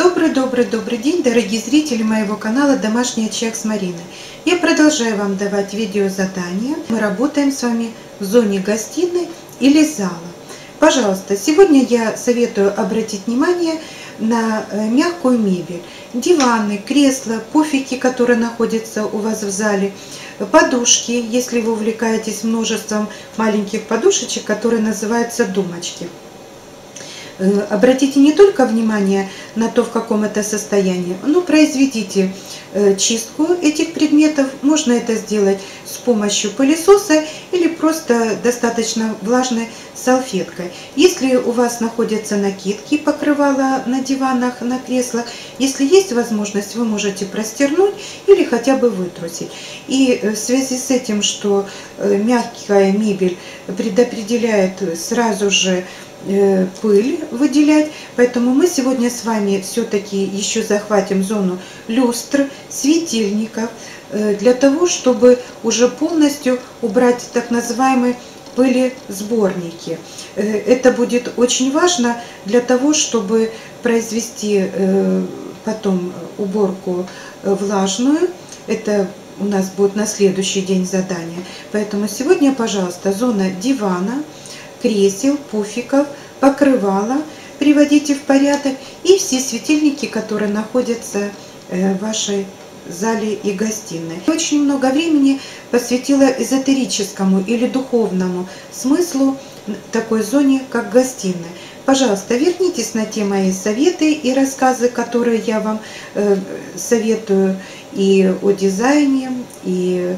Добрый день, дорогие зрители моего канала «Домашний очаг с Мариной». Я продолжаю вам давать видеозадания. Мы работаем с вами в зоне гостиной или зала. Пожалуйста, сегодня я советую обратить внимание на мягкую мебель. Диваны, кресла, пуфики, которые находятся у вас в зале, подушки, если вы увлекаетесь множеством маленьких подушечек, которые называются думочки. Обратите не только внимание на то, в каком это состоянии, но произведите чистку этих предметов. Можно это сделать с помощью пылесоса или просто достаточно влажной салфеткой. Если у вас находятся накидки, покрывала на диванах, на креслах, если есть возможность, вы можете простернуть или хотя бы вытрусить. И в связи с этим, что мягкая мебель предопределяет сразу же пыль выделять, поэтому мы сегодня с вами все-таки еще захватим зону люстр, светильников, для того, чтобы уже полностью убрать так называемые пылесборники. Это будет очень важно для того, чтобы произвести потом уборку влажную. Это у нас будет на следующий день задание. Поэтому сегодня, пожалуйста, зона дивана, кресел, пуфиков, покрывала приводите в порядок и все светильники, которые находятся в вашей зале и гостиной. Очень много времени посвятила эзотерическому или духовному смыслу такой зоне, как гостиная. Пожалуйста, вернитесь на те мои советы и рассказы, которые я вам советую и о дизайне, и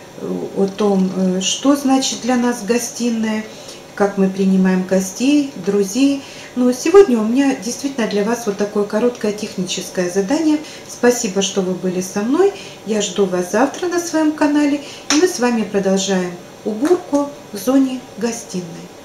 о том, что значит для нас гостиная, как мы принимаем гостей, друзей. Но сегодня у меня действительно для вас вот такое короткое техническое задание. Спасибо, что вы были со мной. Я жду вас завтра на своем канале. И мы с вами продолжаем уборку в зоне гостиной.